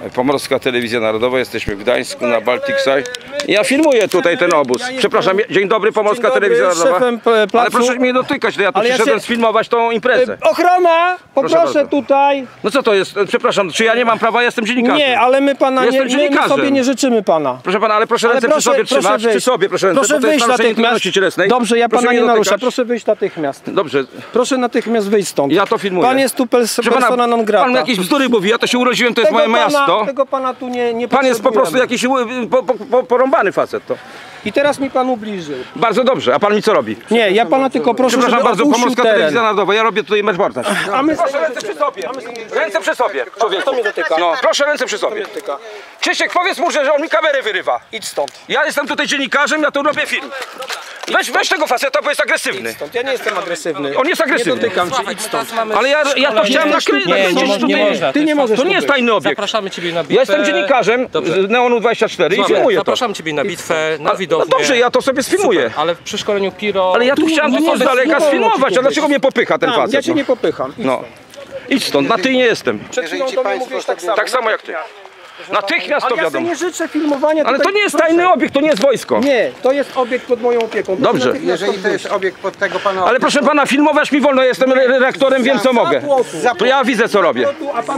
Pomorska Telewizja Narodowa, jesteśmy w Gdańsku na Baltic Side. Ja filmuję tutaj ten obóz. Przepraszam, dzień dobry, Pomorska Telewizja Narodowa. Ale proszę mnie dotykać, ja tu przyszedłem sfilmować tą imprezę. Ochrona, poproszę tutaj. No co to jest? Przepraszam, czy ja nie mam prawa? Ja jestem dziennikarzem. Nie, ale my pana my sobie nie życzymy pana. Proszę pana, ale proszę ręce przy sobie trzymać. Przy sobie, proszę ręce, proszę wyjść natychmiast. Dobrze, ja pana nie naruszę. Proszę wyjść natychmiast. Dobrze. Proszę natychmiast wyjść stąd. Ja to filmuję. Pan jest tu persona non grata. Pan jakieś bzdury mówi, ja to się urodziłem, to jest moje miasto. Tego pana tu nie Pan jest po prostu jakiś porąbany facet to. I teraz mi pan ubliżył. Bardzo dobrze, a pan mi co robi? Nie, ja pana tylko proszę, przepraszam bardzo, Pomorska Telewizja Narodowa, ja robię tutaj reportaż. A my proszę ręce przy sobie. Ręce przy sobie. Człowiek, to mnie dotyka. No, proszę ręce przy sobie. Krzysiek, powiedz mu, że on mi kamerę wyrywa. Idź stąd. Ja jestem tutaj dziennikarzem, ja tu robię film. Weź tego faceta, bo jest agresywny. Idź stąd. Ja nie jestem agresywny. On jest agresywny. Nie dotykam cię, idź stąd. Ale ja to chciałem nakryć. Ty nie możesz. To nie jest tajny obiekt. Zapraszamy ciebie na bitwę. Ja jestem dziennikarzem z Neonu 24 i filmuję to. Zapraszam ciebie na bitwę, na widownię. No dobrze, ja to sobie sfilmuję. Ale przy szkoleniu Piro... Ale ja tu chciałem z daleka sfilmować, a dlaczego mnie popycha ten facet? Ja cię nie popycham. No. Idź stąd, na ty nie jestem. Przed chwilą do mnie mówisz tak samo. Tak samo jak ty. Natychmiast to ja wiadomo. nie życzę filmowania. Ale to nie jest tajny obiekt, to nie jest wojsko. Nie, to jest obiekt pod moją opieką. Dobrze. Jeżeli to jest obiekt pod tego pana... Ale proszę pana, filmować mi wolno, ja jestem redaktorem, wiem co mogę. To ja widzę co robię.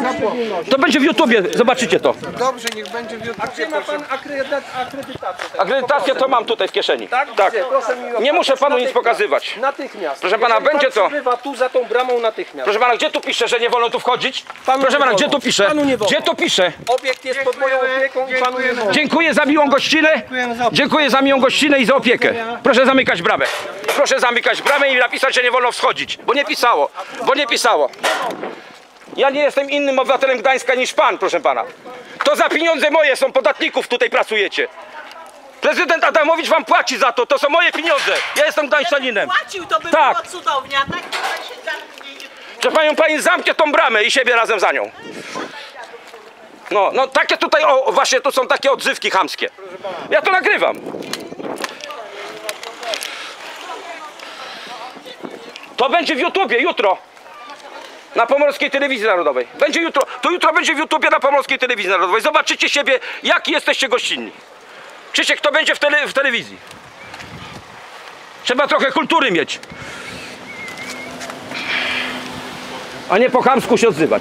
To będzie w YouTubie, zobaczycie to. Dobrze, niech będzie w YouTubie. A gdzie ma pan akredytację? Akredytację to mam tutaj w kieszeni. Tak? Nie muszę panu nic pokazywać. Natychmiast. Proszę pana, będzie to. Tu za tą bramą natychmiast. Proszę pana, gdzie tu pisze, że nie wolno tu wchodzić? Proszę pana, gdzie tu pisze? Gdzie to pisze? Obiekt jest pod moją opieką i panu nie wolno. Dziękuję za miłą gościnę. Dziękuję za miłą gościnę i za opiekę. Proszę zamykać bramę. Proszę zamykać bramę i napisać, że nie wolno wschodzić. Bo nie pisało. Bo nie pisało. Ja nie jestem innym obywatelem Gdańska niż pan, proszę pana. To za pieniądze moje są, podatników tutaj pracujecie. Prezydent Adamowicz wam płaci za to, to są moje pieniądze. Ja jestem gdańszczaninem. Płacił, to by tak. było cudownie, a tak się zamknie. Że pani zamknie tą bramę i siebie razem za nią. No takie tutaj, właśnie tu są takie odzywki chamskie. Ja to nagrywam. To będzie w YouTubie, jutro. Na Pomorskiej Telewizji Narodowej. Będzie jutro. To jutro będzie w YouTubie na Pomorskiej Telewizji Narodowej. Zobaczycie siebie, jaki jesteście gościnni. Krzysiek, to będzie w telewizji. Trzeba trochę kultury mieć. A nie po chamsku się odzywać.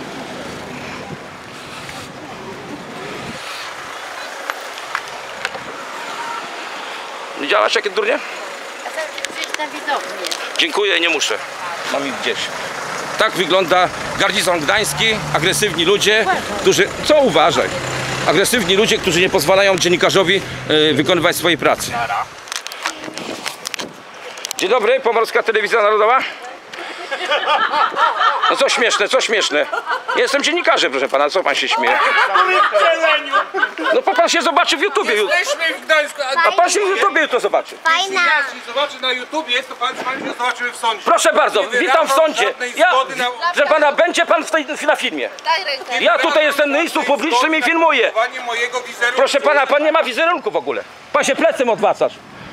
Widziałaś jakie durnie? A to gdzieś na widowni. Dziękuję, nie muszę. Mam ich gdzieś. Tak wygląda garnizon gdański, agresywni ludzie, którzy... Co uważaj? Agresywni ludzie, którzy nie pozwalają dziennikarzowi wykonywać swojej pracy. Dzień dobry, Pomorska Telewizja Narodowa. No co śmieszne, co śmieszne. Ja jestem dziennikarzem, proszę pana, co pan się śmieje? No pan się zobaczy w YouTubie. Jesteśmy w Gdańsku. A pan się w YouTubie to zobaczy. Fajna. Jeśli zobaczy na YouTubie, to pan się zobaczymy w sądzie. Proszę bardzo, witam w sądzie. Proszę pana, będzie pan na filmie. Daj rękę. Ja tutaj jestem na miejscu publicznym i filmuję. Mojego wizerunku. Proszę pana, pan nie ma wizerunku w ogóle. Pan się plecem odwracasz.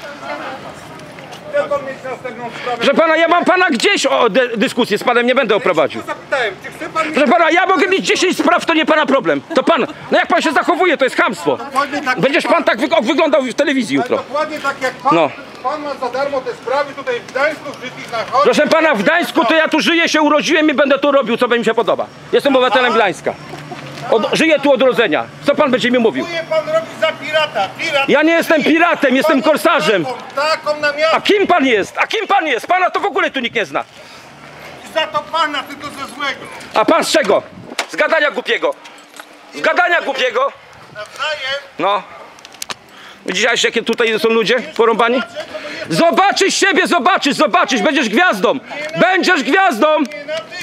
Proszę pana, ja mam pana gdzieś dyskusję z panem, nie będę prowadził. Zapytałem, czy chce pan... Proszę pana, ja mogę mieć 10 spraw, to nie pana problem. To pan, no jak pan się zachowuje, to jest chamstwo. Będziesz pan tak wyglądał w telewizji jutro. Dokładnie tak jak pan. No. Pan ma za darmo te sprawy tutaj w Gdańsku, wszystkich na chodzi. Proszę pana, w Gdańsku to ja tu żyję, się urodziłem i będę tu robił, co mi się podoba. Jestem obywatelem Gdańska. Żyję tu od urodzenia. Co pan będzie mi mówił? Pan robi za pirata. Ja nie jestem piratem, jestem korsarzem. Taką na miasto. A kim pan jest? A kim pan jest? Pana to w ogóle tu nikt nie zna. Za to pana, tylko ze złego. A pan z czego? Z gadania głupiego. Z gadania głupiego. Nawzajem. No. Widziałeś, jakie tutaj są ludzie porąbani? Zobaczysz siebie, zobaczysz. Będziesz gwiazdą. Będziesz gwiazdą. Nie na